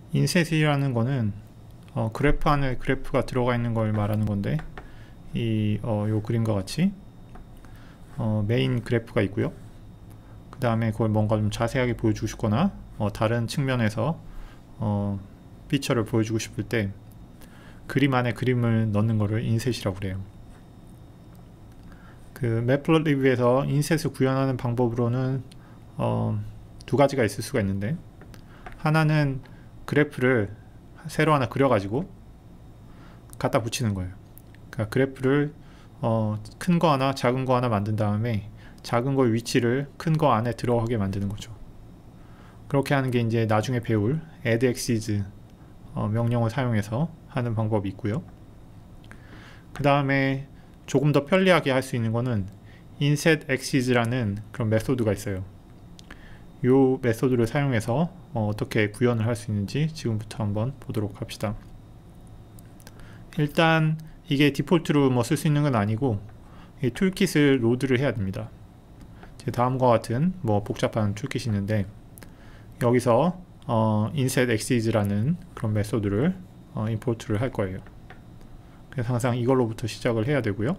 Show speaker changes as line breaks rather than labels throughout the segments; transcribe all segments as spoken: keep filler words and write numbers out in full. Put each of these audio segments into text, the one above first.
인셋이라는 거는 어, 그래프 안에 그래프가 들어가 있는 걸 말하는 건데, 이 어, 요 그림과 같이 어, 메인 그래프가 있고요. 그 다음에 그걸 뭔가 좀 자세하게 보여주고 싶거나 어, 다른 측면에서 어, 피처를 보여주고 싶을 때 그림 안에 그림을 넣는 거를 인셋이라고 그래요. 그 매플로리뷰에서 인셋을 구현하는 방법으로는 어, 두 가지가 있을 수가 있는데, 하나는 그래프를 새로 하나 그려가지고 갖다 붙이는 거예요. 그러니까 그래프를 어, 큰 거 하나 작은 거 하나 만든 다음에 작은 거의 위치를 큰 거 안에 들어가게 만드는 거죠. 그렇게 하는 게 이제 나중에 배울 add axes 어, 명령을 사용해서 하는 방법이 있고요. 그 다음에 조금 더 편리하게 할 수 있는 거는 inset axes라는 그런 메소드가 있어요. 이 메소드를 사용해서 어, 어떻게 구현을 할 수 있는지 지금부터 한번 보도록 합시다. 일단 이게 디폴트로 뭐 쓸 수 있는 건 아니고 이 툴킷을 로드를 해야 됩니다. 다음과 같은 뭐 복잡한 툴킷이 있는데, 여기서 어, inset axes라는 그런 메소드를 어, 임포트를 할 거예요. 그래서 항상 이걸로부터 시작을 해야 되고요.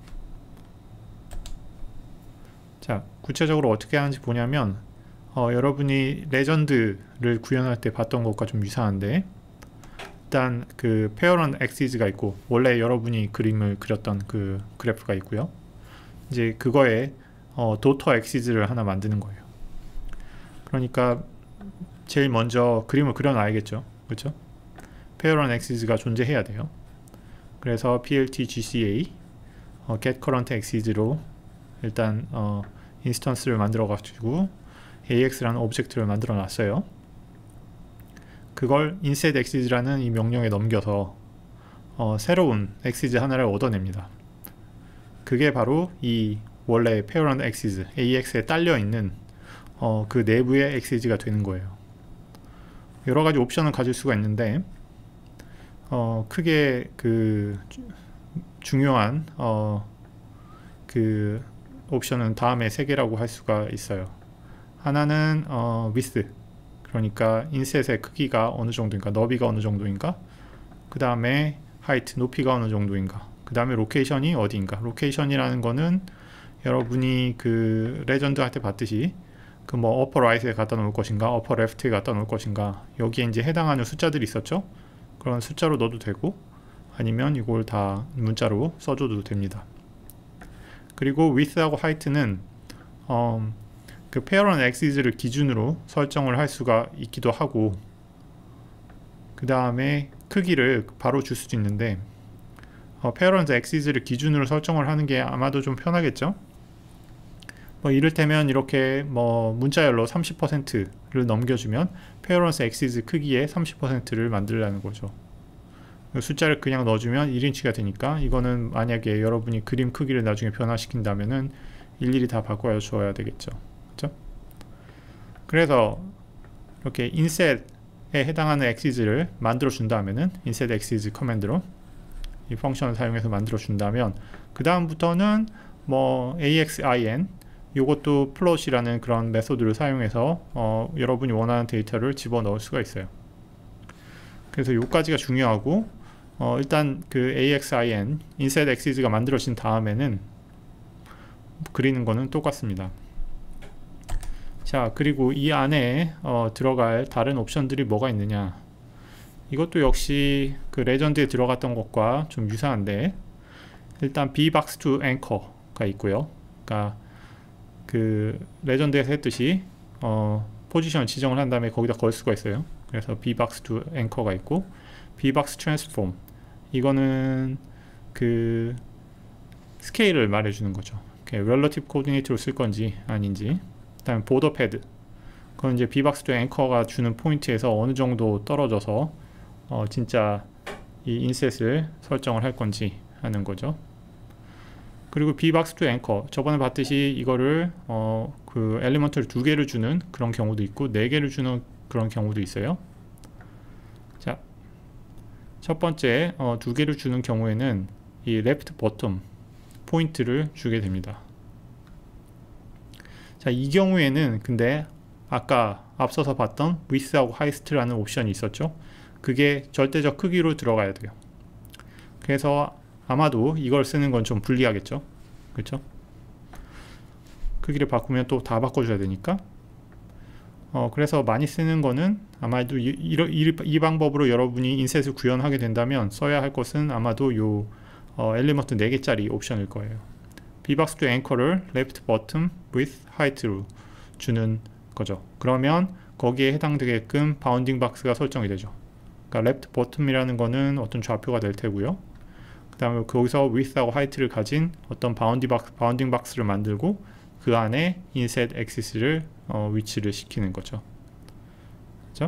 자, 구체적으로 어떻게 하는지 보냐면 어, 여러분이 레전드를 구현할 때 봤던 것과 좀 유사한데, 일단 그 parent axes가 있고 원래 여러분이 그림을 그렸던 그 그래프가 있고요. 이제 그거에 어, daughter axes를 하나 만드는 거예요. 그러니까 제일 먼저 그림을 그려놔야겠죠, 그렇죠? parent axes가 존재해야 돼요. 그래서 pltgca 어, get current axes로 일단 어, 인스턴스를 만들어 가지고 ax라는 오브젝트를 만들어 놨어요. 그걸 inset axes라는 이 명령에 넘겨서 어, 새로운 axes 하나를 얻어냅니다. 그게 바로 이 원래 parent axes ax에 딸려 있는 어, 그 내부의 axes가 되는 거예요. 여러 가지 옵션을 가질 수가 있는데 어, 크게 그 중요한 어, 그 옵션은 다음에 세 개라고 할 수가 있어요. 하나는 어, width, 그러니까 인셋의 크기가 어느 정도인가, 너비가 어느 정도인가, 그 다음에 height, 높이가 어느 정도인가, 그 다음에 로케이션이 어디인가. 로케이션이라는 거는 여러분이 그 레전드 할 때 봤듯이 그 뭐 upper right에 갖다 놓을 것인가, upper left에 갖다 놓을 것인가, 여기에 이제 해당하는 숫자들이 있었죠. 그런 숫자로 넣어도 되고 아니면 이걸 다 문자로 써줘도 됩니다. 그리고 width하고 height는 어, 그 parent axes를 기준으로 설정을 할 수가 있기도 하고, 그 다음에 크기를 바로 줄 수도 있는데 어, parent axes를 기준으로 설정을 하는 게 아마도 좀 편하겠죠. 뭐 이를테면 이렇게 뭐 문자열로 삼십 퍼센트를 넘겨주면 parent axes 크기의 삼십 퍼센트를 만들라는 거죠. 숫자를 그냥 넣어주면 일 인치가 되니까, 이거는 만약에 여러분이 그림 크기를 나중에 변화시킨다면은 일일이 다 바꿔 줘야 되겠죠. 그렇죠? 그래서 이렇게 inset에 해당하는 axes를 만들어 준다면은 inset axes 커맨드로 이 펑션을 사용해서 만들어 준다면, 그 다음부터는 뭐 axin, 이것도 플롯이라는 그런 메소드를 사용해서 어, 여러분이 원하는 데이터를 집어넣을 수가 있어요. 그래서 요까지가 중요하고, 어, 일단 그 axin, inset axes가 만들어진 다음에는 그리는 거는 똑같습니다. 자, 그리고 이 안에 어, 들어갈 다른 옵션들이 뭐가 있느냐, 이것도 역시 그 레전드에 들어갔던 것과 좀 유사한데, 일단 bbox to anchor가 있고요. 그러니까 그 레전드에서 했듯이 어, 포지션을 지정을 한 다음에 거기다 걸 수가 있어요. 그래서 bbox to anchor가 있고, bbox transform, 이거는 그 스케일을 말해주는 거죠. relative coordinate로 쓸 건지 아닌지. 그 다음에 border pad, 그건 이제 bbox to anchor가 주는 포인트에서 어느 정도 떨어져서 어, 진짜 이 인셋을 설정을 할 건지 하는 거죠. 그리고 bbox to anchor, 저번에 봤듯이 이거를 어, 그 엘리먼트를 두 개를 주는 그런 경우도 있고 네 개를 주는 그런 경우도 있어요. 자, 첫 번째 어, 두 개를 주는 경우에는 이 left bottom 포인트를 주게 됩니다. 자, 이 경우에는 근데 아까 앞서서 봤던 width하고 height라는 옵션이 있었죠. 그게 절대적 크기로 들어가야 돼요. 그래서 아마도 이걸 쓰는 건 좀 불리하겠죠. 그렇죠? 크기를 바꾸면 또 다 바꿔줘야 되니까. 어, 그래서 많이 쓰는 거는 아마도 이, 이, 이, 이 방법으로 여러분이 인셋을 구현하게 된다면 써야 할 것은 아마도 요 어, 엘리먼트 네 개짜리 옵션일 거예요. bbox to anchor를 left bottom with height로 주는 거죠. 그러면 거기에 해당되게끔 바운딩 박스가 설정이 되죠. 그러니까 left bottom이라는 거는 어떤 좌표가 될 테고요. 그 다음에 거기서 width하고 height를 가진 어떤 바운딩 박스, 바운딩 박스를 만들고 그 안에 inset axis를 어, 위치를 시키는 거죠. 그렇죠?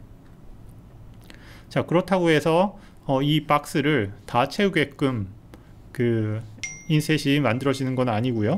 자, 그렇다고 해서 어, 이 박스를 다 채우게끔 그 인셋이 만들어지는 건 아니고요.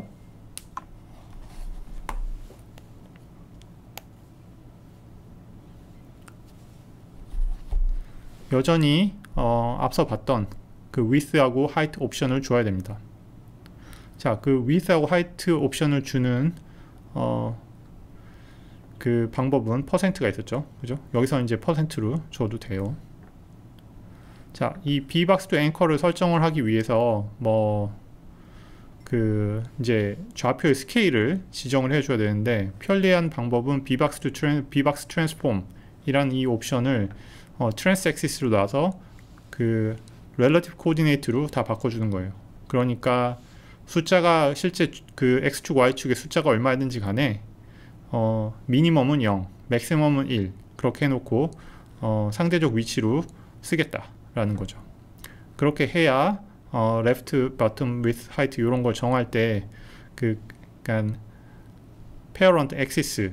여전히 어, 앞서 봤던 그 width하고 height 옵션을 줘야 됩니다. 자, 그 width하고 height 옵션을 주는 어, 그 방법은 퍼센트가 있었죠. 그죠? 여기서 이제 퍼센트로 줘도 돼요. 자, 이 bbox to anchor를 설정을 하기 위해서 뭐 그 이제 좌표의 스케일을 지정을 해줘야 되는데 편리한 방법은 bbox to tran, bbox transform 이란 이 옵션을 어, trans axis로 놔서 그 relative coordinate로 다 바꿔주는 거예요. 그러니까 숫자가 실제 그 x축 y축의 숫자가 얼마든지 간에 어, 미니멈은 영, 맥시멈은 일 그렇게 해놓고 어, 상대적 위치로 쓰겠다라는 거죠. 그렇게 해야 어, left, bottom, width, height 이런 걸 정할 때 그 그러니까 parent axis의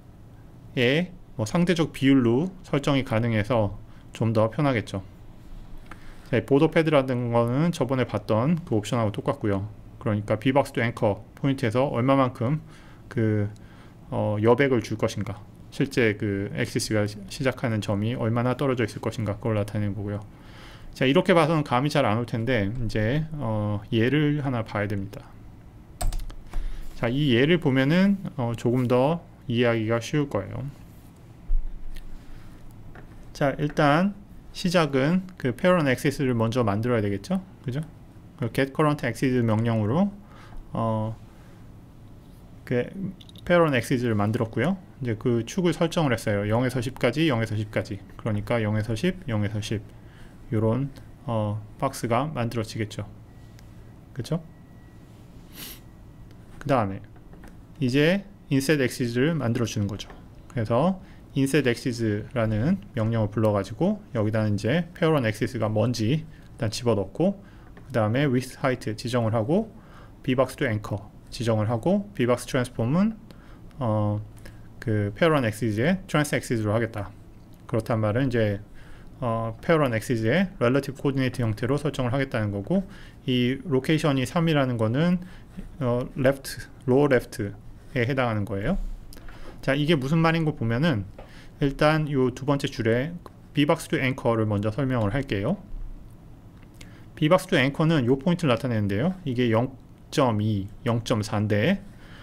뭐 상대적 비율로 설정이 가능해서 좀 더 편하겠죠. 자, 보더 패드라는 거는 저번에 봤던 그 옵션하고 똑같고요. 그러니까 bbox to anchor 포인트에서 얼마만큼 그 어, 여백을 줄 것인가, 실제 그 엑시스가 시작하는 점이 얼마나 떨어져 있을 것인가 그걸 나타내는 거고요. 자, 이렇게 봐서는 감이 잘 안 올 텐데 이제 어, 예를 하나 봐야 됩니다. 자, 이 예를 보면은 어, 조금 더 이해하기가 쉬울 거예요. 자, 일단 시작은 그 parent axis를 먼저 만들어야 되겠죠. 그죠? get current axis 명령으로 어, 그 parent axis를 만들었고요. 이제 그 축을 설정을 했어요. 영에서 십까지, 영에서 십까지. 그러니까 영에서 십, 영에서 십. 요런 어, 박스가 만들어지겠죠. 그쵸? 그 다음에 이제 inset axis를 만들어 주는 거죠. 그래서 inset axis라는 명령을 불러가지고 여기다 이제 parent axis가 뭔지 일단 집어넣고 그 다음에 width, height 지정을 하고 bbox to anchor 지정을 하고 bbox transform은 어, 그 parent axis에 trans axis로 하겠다. 그렇단 말은 이제 어, parent axis의 relative coordinate 형태로 설정을 하겠다는 거고, 이 로케이션이 삼이라는 거는 어, left, lower left에 해당하는 거예요. 자, 이게 무슨 말인 거 보면은 일단 이 두 번째 줄에 bbox to anchor를 먼저 설명을 할게요. bbox to anchor는 이 포인트를 나타내는데요. 이게 영 점 이, 영 점 사인데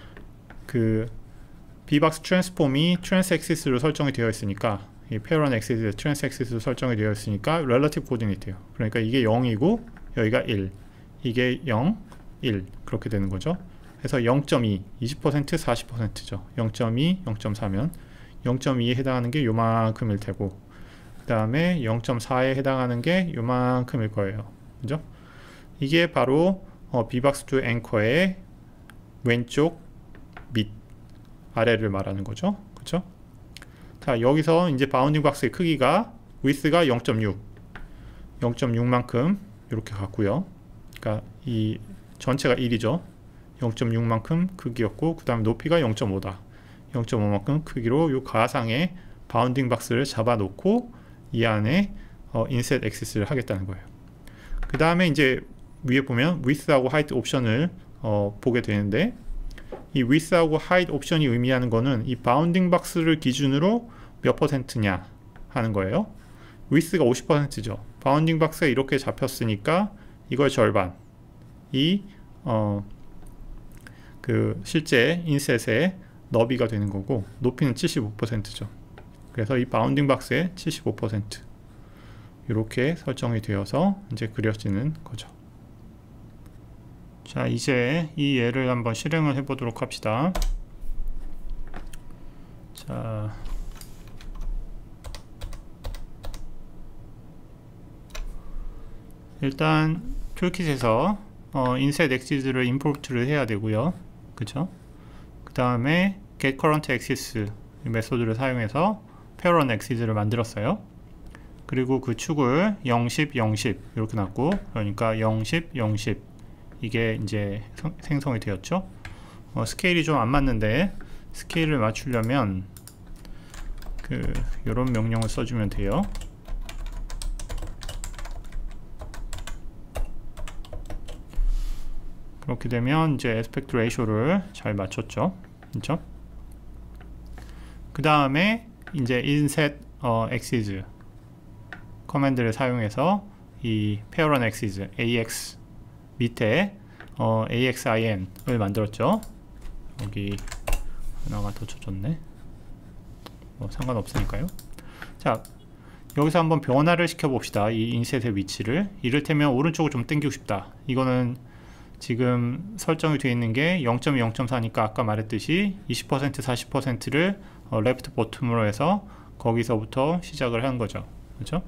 그 bbox transform이 trans axis로 설정이 되어 있으니까 이 parent axis, trans axis로 설정이 되어 있으니까 relative coordinate예요. 그러니까 이게 영이고 여기가 일, 이게 영, 일 그렇게 되는 거죠. 그래서 영 점 이, 이십 퍼센트, 사십 퍼센트죠. 영 점 이, 영 점 사면 영 점 이에 해당하는 게 요만큼일 테고 그 다음에 영 점 사에 해당하는 게 요만큼일 거예요. 그죠? 이게 바로 어, bbox to anchor의 왼쪽 밑 아래를 말하는 거죠. 그쵸? 자, 여기서 이제 바운딩 박스의 크기가 width가 영 점 육, 영 점 육만큼 이렇게 갔고요. 그러니까 이 전체가 일이죠. 영 점 육만큼 크기였고 그 다음 높이가 영 점 오다. 영 점 오만큼 크기로 이 가상의 바운딩 박스를 잡아 놓고 이 안에 어, inset axis를 하겠다는 거예요. 그 다음에 이제 위에 보면 width하고 height 옵션을 어, 보게 되는데 이 width하고 height 옵션이 의미하는 거는 이 바운딩 박스를 기준으로 몇 퍼센트냐 하는 거예요. width가 오십 퍼센트죠. 바운딩 박스가 이렇게 잡혔으니까 이걸 절반, 이 어, 그 실제 인셋의 너비가 되는 거고 높이는 칠십오 퍼센트죠. 그래서 이 바운딩 박스의 칠십오 퍼센트 이렇게 설정이 되어서 이제 그려지는 거죠. 자, 이제 이 예를 한번 실행을 해 보도록 합시다. 자, 일단 툴킷에서 어, inset axis를 import를 해야 되고요. 그쵸? 그 다음에 get current axis 메소드를 사용해서 parallel axis를 만들었어요. 그리고 그 축을 영, 십, 영, 십 이렇게 놨고, 그러니까 영, 십, 영, 십 이게 이제 성, 생성이 되었죠. 어, 스케일이 좀 안 맞는데 스케일을 맞추려면 그 요런 명령을 써주면 돼요. 그렇게 되면 이제 에스펙트 레이쇼를 잘 맞췄죠. 그렇죠? 그 다음에 이제 inset 어, axis 커맨드를 사용해서 이 parent axis ax 밑에 어, axin을 만들었죠. 여기 하나가 더 쳐졌네. 뭐 상관없으니까요. 자, 여기서 한번 변화를 시켜 봅시다. 이 인셋의 위치를 이를테면 오른쪽을 좀 당기고 싶다. 이거는 지금 설정이 되어 있는 게 영 점 이, 영 점 사니까 아까 말했듯이 이십 퍼센트, 사십 퍼센트를 어, 레프트 버튼으로 해서 거기서부터 시작을 한 거죠. 그렇죠?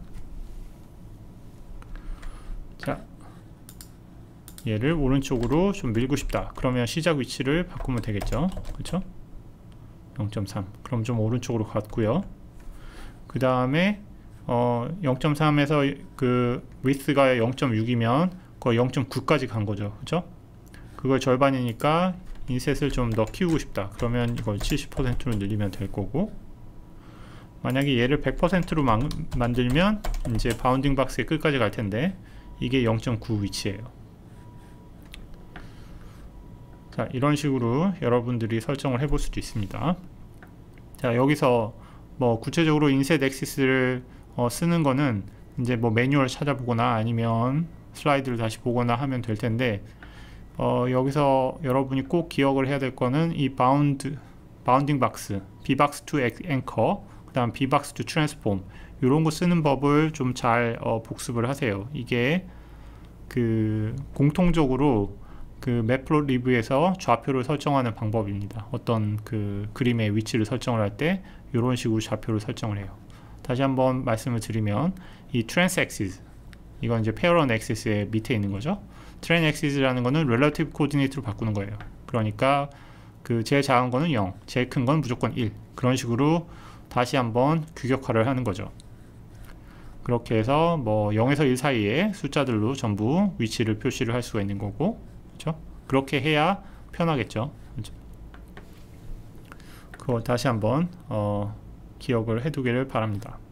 자, 얘를 오른쪽으로 좀 밀고 싶다. 그러면 시작 위치를 바꾸면 되겠죠. 그렇죠? 영 점 삼. 그럼 좀 오른쪽으로 갔고요. 그 다음에 어, 영 점 삼에서 그 width가 영 점 육이면 거의 영 점 구까지 간 거죠. 그죠? 그걸 절반이니까 인셋을 좀 더 키우고 싶다. 그러면 이걸 칠십 퍼센트로 늘리면 될 거고, 만약에 얘를 백 퍼센트로 만, 만들면 이제 바운딩 박스의 끝까지 갈 텐데 이게 영 점 구 위치예요. 자, 이런 식으로 여러분들이 설정을 해 볼 수도 있습니다. 자, 여기서 뭐 구체적으로 인셋 액시스를 어, 쓰는 거는 이제 뭐 매뉴얼 찾아보거나 아니면 슬라이드를 다시 보거나 하면 될 텐데, 어, 여기서 여러분이 꼭 기억을 해야 될 거는 이 바운드, 바운딩 박스, bbox to anchor, 그 다음 bbox to transform 이런 거 쓰는 법을 좀 잘 어, 복습을 하세요. 이게 그 공통적으로 그 매플로리브에서 좌표를 설정하는 방법입니다. 어떤 그 그림의 위치를 설정을 할 때 이런 식으로 좌표를 설정을 해요. 다시 한번 말씀을 드리면 이 트랜스액시스, 이건 이제 parallel axis의 밑에 있는 거죠. 트랜 액시스라는 거는 relative coordinate로 바꾸는 거예요. 그러니까 그 제일 작은 거는 영, 제일 큰 건 무조건 일. 그런 식으로 다시 한번 규격화를 하는 거죠. 그렇게 해서 뭐 영에서 일 사이에 숫자들로 전부 위치를 표시를 할 수가 있는 거고, 그렇죠? 그렇게 해야 편하겠죠. 그렇죠? 그거 다시 한번 어, 기억을 해두기를 바랍니다.